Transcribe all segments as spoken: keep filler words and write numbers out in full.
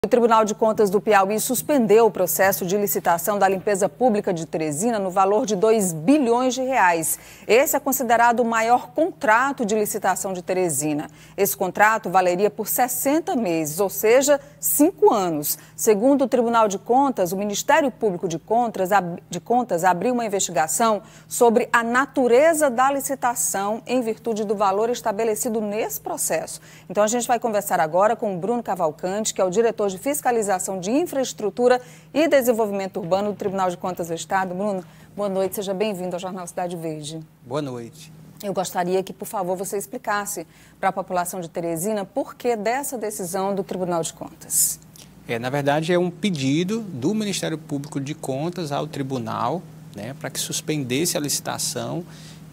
O Tribunal de Contas do Piauí suspendeu o processo de licitação da limpeza pública de Teresina no valor de dois bilhões de reais. Esse é considerado o maior contrato de licitação de Teresina. Esse contrato valeria por sessenta meses, ou seja, cinco anos. Segundo o Tribunal de Contas, o Ministério Público de Contas, de Contas abriu uma investigação sobre a natureza da licitação em virtude do valor estabelecido nesse processo. Então a gente vai conversar agora com o Bruno Cavalcante, que é o diretor de Fiscalização de Infraestrutura e Desenvolvimento Urbano do Tribunal de Contas do Estado. Bruno, boa noite, seja bem-vindo ao Jornal Cidade Verde. Boa noite. Eu gostaria que, por favor, você explicasse para a população de Teresina por que dessa decisão do Tribunal de Contas. É, na verdade, é um pedido do Ministério Público de Contas ao Tribunal, né, para que suspendesse a licitação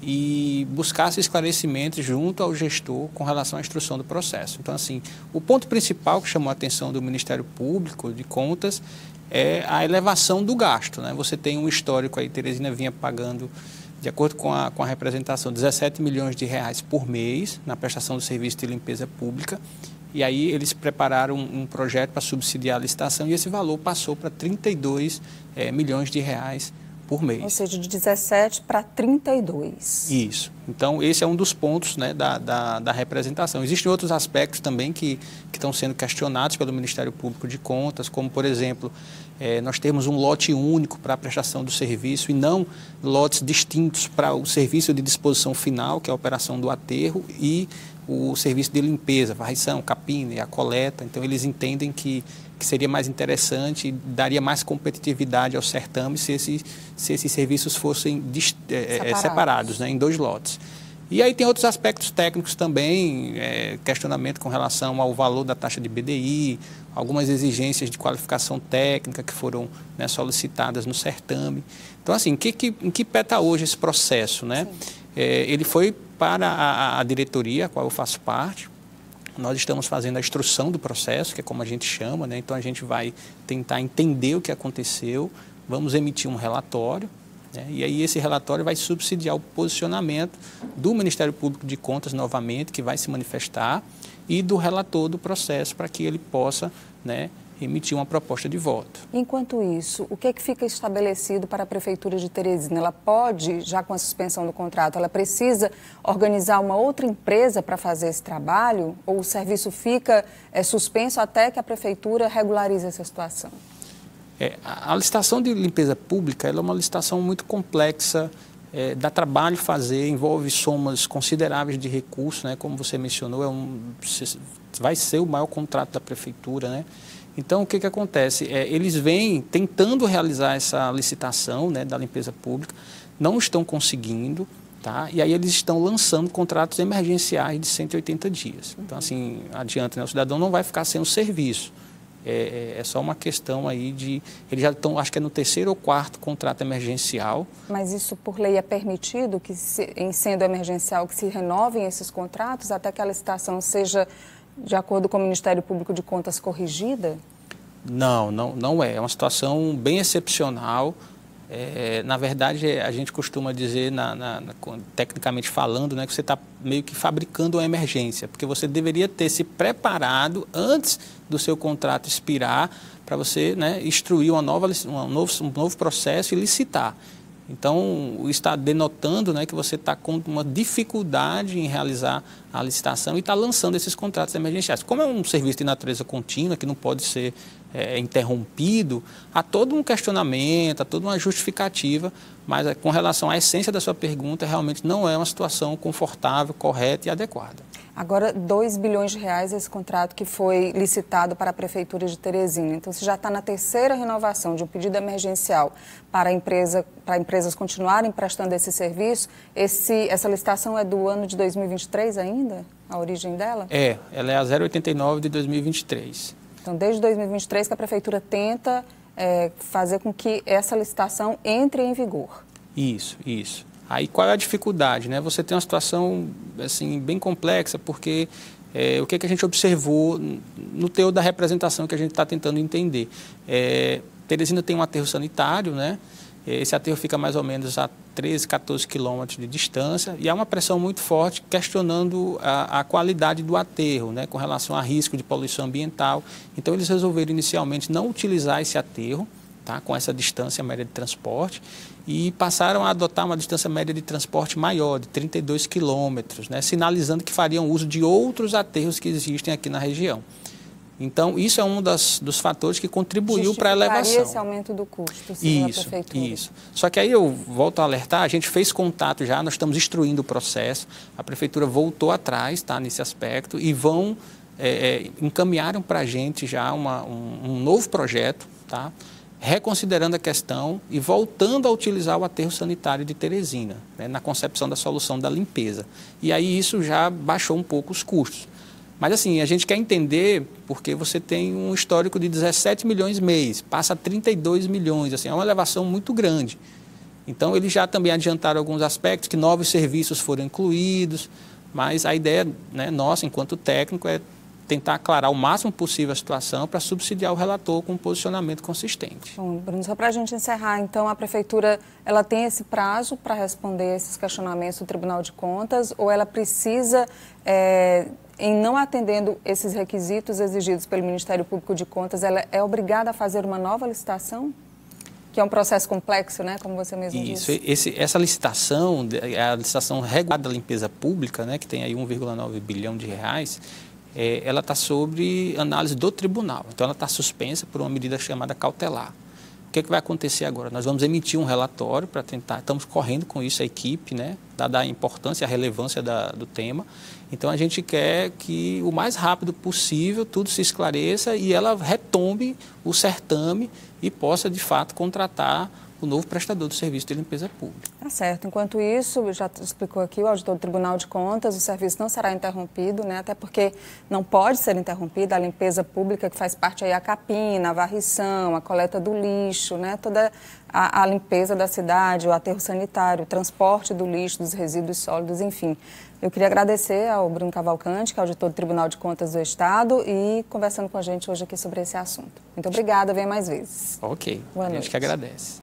e buscasse esclarecimentos junto ao gestor com relação à instrução do processo. Então, assim, o ponto principal que chamou a atenção do Ministério Público de Contas é a elevação do gasto, né? Você tem um histórico aí, Teresina vinha pagando, de acordo com a, com a representação, dezessete milhões de reais por mês na prestação do serviço de limpeza pública, e aí eles prepararam um, um projeto para subsidiar a licitação e esse valor passou para trinta e dois é, milhões de reais por mês. Ou seja, de dezessete para trinta e dois. Isso. Então, esse é um dos pontos, né, da, da, da representação. Existem outros aspectos também que, que estão sendo questionados pelo Ministério Público de Contas, como, por exemplo, é, nós temos um lote único para a prestação do serviço e não lotes distintos para o serviço de disposição final, que é a operação do aterro, e o serviço de limpeza, varrição, capina e a coleta. Então, eles entendem que, que seria mais interessante e daria mais competitividade ao certame se, esse, se esses serviços fossem é, separados, separados né, em dois lotes. E aí tem outros aspectos técnicos também, é, questionamento com relação ao valor da taxa de B D I, algumas exigências de qualificação técnica que foram, né, solicitadas no certame. Então, assim, em que, que, em que pé está hoje esse processo, né? É, ele foi para a, a diretoria, a qual eu faço parte. Nós estamos fazendo a instrução do processo, que é como a gente chama, né? Então a gente vai tentar entender o que aconteceu, vamos emitir um relatório, né? E aí esse relatório vai subsidiar o posicionamento do Ministério Público de Contas novamente, que vai se manifestar, e do relator do processo, para que ele possa, né, emitir uma proposta de voto. Enquanto isso, o que é que fica estabelecido para a Prefeitura de Teresina? Ela pode, já com a suspensão do contrato, ela precisa organizar uma outra empresa para fazer esse trabalho? Ou o serviço fica é, suspenso até que a Prefeitura regularize essa situação? É, a, a licitação de limpeza pública ela é uma licitação muito complexa, é, dá trabalho fazer, envolve somas consideráveis de recursos, né? Como você mencionou, é um, vai ser o maior contrato da Prefeitura, né? Então, o que, que acontece? É, eles vêm tentando realizar essa licitação, né, da limpeza pública, não estão conseguindo, tá? E aí eles estão lançando contratos emergenciais de cento e oitenta dias. Então, assim, adianta, né? O cidadão não vai ficar sem o serviço. É, é, é só uma questão aí de... Eles já estão, acho que é no terceiro ou quarto contrato emergencial. Mas isso, por lei, é permitido, que se, em sendo emergencial, que se renovem esses contratos até que a licitação seja... de acordo com o Ministério Público de Contas, corrigida? Não, não, não é. É uma situação bem excepcional. É, na verdade, a gente costuma dizer, na, na, na, tecnicamente falando, né, que você está meio que fabricando uma emergência, porque você deveria ter se preparado antes do seu contrato expirar para você, né, instruir uma nova, um, novo, um novo processo e licitar. Então, está denotando, né, que você está com uma dificuldade em realizar a licitação e está lançando esses contratos emergenciais. Como é um serviço de natureza contínua, que não pode ser é, interrompido, há todo um questionamento, há toda uma justificativa, mas com relação à essência da sua pergunta, realmente não é uma situação confortável, correta e adequada. Agora, dois bilhões de reais esse contrato que foi licitado para a Prefeitura de Teresina. Então, se já está na terceira renovação de um pedido emergencial para, a empresa, para empresas continuarem prestando esse serviço, esse, essa licitação é do ano de dois mil e vinte e três ainda? A origem dela? É, ela é a zero oitenta e nove de dois mil e vinte e três. Então, desde dois mil e vinte e três que a Prefeitura tenta é, fazer com que essa licitação entre em vigor. Isso, isso. Aí qual é a dificuldade, né? Você tem uma situação assim, bem complexa, porque é, o que, é que a gente observou no teor da representação que a gente está tentando entender? É, Teresina tem um aterro sanitário, né? Esse aterro fica mais ou menos a treze, quatorze quilômetros de distância e há uma pressão muito forte questionando a, a qualidade do aterro, né, com relação a risco de poluição ambiental. Então, eles resolveram inicialmente não utilizar esse aterro, tá, com essa distância média de transporte, e passaram a adotar uma distância média de transporte maior, de trinta e dois quilômetros, né, sinalizando que fariam uso de outros aterros que existem aqui na região. Então, isso é um das, dos fatores que contribuiu para a elevação. Esse aumento do custo, segundo isso, a prefeitura. Isso. Só que aí eu volto a alertar, a gente fez contato já, nós estamos instruindo o processo, a prefeitura voltou atrás, tá, nesse aspecto, e vão, é, é, encaminharam para a gente já uma, um, um novo projeto, tá, reconsiderando a questão e voltando a utilizar o aterro sanitário de Teresina, né, na concepção da solução da limpeza. E aí isso já baixou um pouco os custos. Mas assim, a gente quer entender porque você tem um histórico de dezessete milhões mês, passa a trinta e dois milhões, assim, é uma elevação muito grande. Então, eles já também adiantaram alguns aspectos, que novos serviços foram incluídos, mas a ideia, né, nossa, enquanto técnico, é tentar aclarar o máximo possível a situação para subsidiar o relator com um posicionamento consistente. Bom, Bruno, só para a gente encerrar, então, a Prefeitura ela tem esse prazo para responder esses questionamentos do Tribunal de Contas ou ela precisa, é, em não atendendo esses requisitos exigidos pelo Ministério Público de Contas, ela é obrigada a fazer uma nova licitação? Que é um processo complexo, né, como você mesmo Isso, disse. Esse, essa licitação, a licitação regulada da limpeza pública, né, que tem aí um vírgula nove bilhão de reais, é, ela está sobre análise do tribunal. Então, ela está suspensa por uma medida chamada cautelar. O que, é que vai acontecer agora? Nós vamos emitir um relatório para tentar, estamos correndo com isso, a equipe, né, dada a importância e a relevância da, do tema. Então, a gente quer que o mais rápido possível tudo se esclareça e ela retome o certame e possa, de fato, contratar o novo prestador do serviço de limpeza pública. Tá certo. Enquanto isso, já explicou aqui o auditor do Tribunal de Contas, o serviço não será interrompido, né? Até porque não pode ser interrompida a limpeza pública, que faz parte aí a capina, a varrição, a coleta do lixo, né? Toda a, a limpeza da cidade, o aterro sanitário, o transporte do lixo, dos resíduos sólidos, enfim. Eu queria agradecer ao Bruno Cavalcante, que é auditor do Tribunal de Contas do Estado, e conversando com a gente hoje aqui sobre esse assunto. Muito obrigada, venha mais vezes. Ok, Boa a gente noite. que agradece.